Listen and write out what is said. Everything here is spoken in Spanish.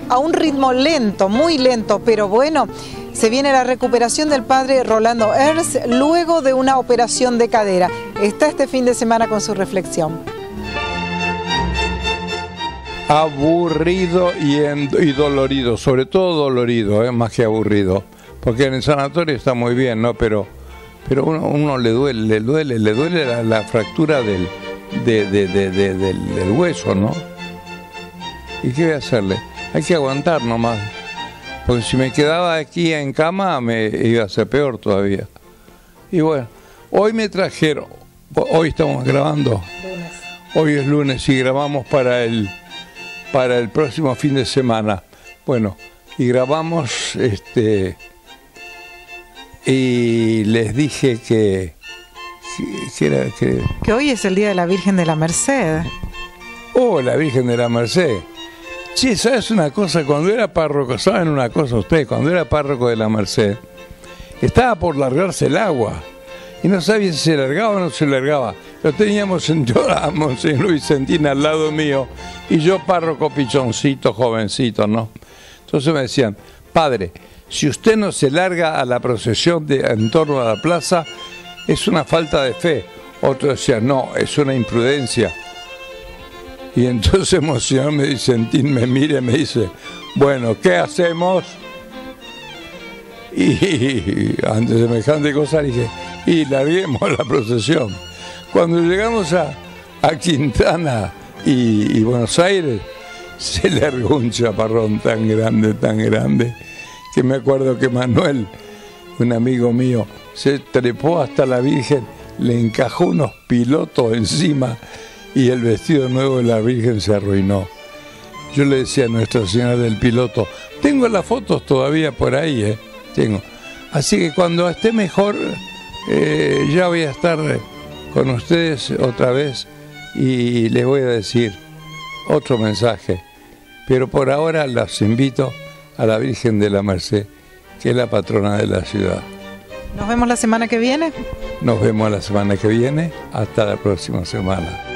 a un ritmo lento, muy lento, pero bueno, se viene la recuperación del padre Rolando Ernst luego de una operación de cadera. Está este fin de semana con su reflexión. Aburrido y dolorido, sobre todo dolorido, más que aburrido, porque en el sanatorio está muy bien, ¿no? Pero uno le duele la fractura del hueso, ¿no? ¿Y qué voy a hacerle? Hay que aguantar nomás, porque si me quedaba aquí en cama me iba a ser peor todavía. Y bueno, hoy me trajeron, hoy estamos grabando, hoy es lunes y grabamos para el próximo fin de semana. Bueno, y grabamos, y les dije que hoy es el Día de la Virgen de la Merced. Oh, la Virgen de la Merced. Sí, ¿sabes una cosa? Cuando era párroco, ¿saben una cosa ustedes? Cuando era párroco de la Merced, estaba por largarse el agua. Y no sabía si se largaba o no se largaba. Lo teníamos a Monseñor Vicentín al lado mío. Y yo párroco pichoncito, jovencito, ¿no? Entonces me decían, padre, si usted no se larga a la procesión en torno a la plaza, es una falta de fe. Otro decía, no, es una imprudencia. Y entonces Monseñor Vicentín me mira y me dice, bueno, ¿qué hacemos? Y ante semejante cosa dije, y larguemos la procesión. Cuando llegamos a Quintana y Buenos Aires, se largó un chaparrón tan grande, que me acuerdo que Manuel, un amigo mío, se trepó hasta la Virgen, le encajó unos pilotos encima y el vestido nuevo de la Virgen se arruinó. Yo le decía a Nuestra Señora del Piloto, tengo las fotos todavía por ahí, tengo. Así que cuando esté mejor, ya voy a estar con ustedes otra vez y les voy a decir otro mensaje. Pero por ahora las invito a la Virgen de la Merced, que es la patrona de la ciudad. ¿Nos vemos la semana que viene? Nos vemos la semana que viene. Hasta la próxima semana.